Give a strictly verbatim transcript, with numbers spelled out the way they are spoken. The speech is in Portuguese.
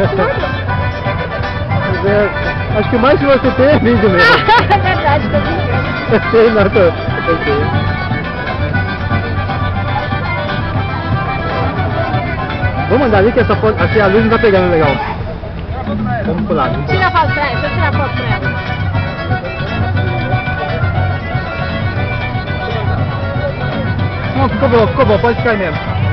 Mas é, acho que o mais que você tem é vídeo mesmo. É verdade, tô brincando. Eu sei, não, tô, eu sei. Vamos andar ali que essa foto, assim a luz não tá pegando legal. Vamos pular. Vamos pular. Tira a foto pra ela, deixa eu tirar a foto pra ela. Não, ficou bom, ficou bom, pode ficar aí mesmo.